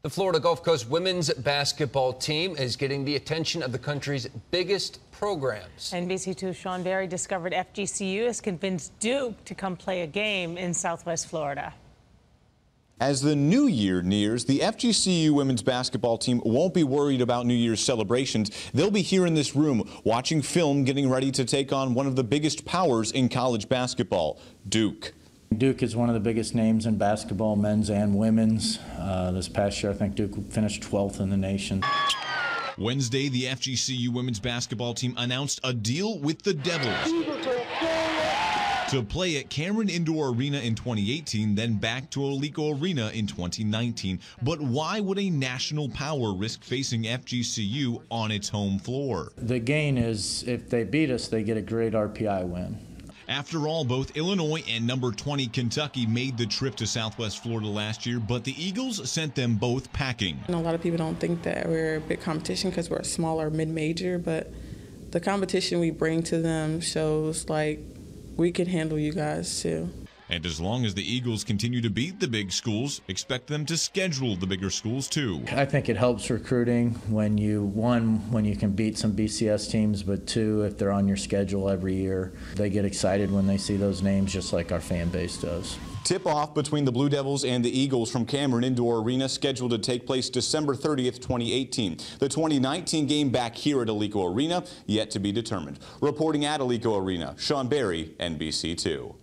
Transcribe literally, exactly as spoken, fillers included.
The Florida Gulf Coast women's basketball team is getting the attention of the country's biggest programs. N B C two's Sean Berry discovered F G C U has convinced Duke to come play a game in Southwest Florida. As the new year nears, the F G C U women's basketball team won't be worried about New Year's celebrations. They'll be here in this room watching film, getting ready to take on one of the biggest powers in college basketball, Duke. Duke is one of the biggest names in basketball, men's and women's. Uh, this past year, I think Duke finished twelfth in the nation. Wednesday, the F G C U women's basketball team announced a deal with the Devils to play at Cameron Indoor Arena in twenty eighteen, then back to Alico Arena in twenty nineteen. But why would a national power risk facing F G C U on its home floor? The gain is if they beat us, they get a great R P I win. After all, both Illinois and number twenty Kentucky made the trip to Southwest Florida last year, but the Eagles sent them both packing. And a lot of people don't think that we're a big competition because we're a smaller mid-major, but the competition we bring to them shows like we can handle you guys too. And as long as the Eagles continue to beat the big schools, expect them to schedule the bigger schools too. I think it helps recruiting when you, one, when you can beat some B C S teams, but two, if they're on your schedule every year, they get excited when they see those names just like our fan base does. Tip-off between the Blue Devils and the Eagles from Cameron Indoor Arena scheduled to take place December thirtieth, twenty eighteen. The twenty nineteen game back here at Alico Arena yet to be determined. Reporting at Alico Arena, Sean Berry, N B C two.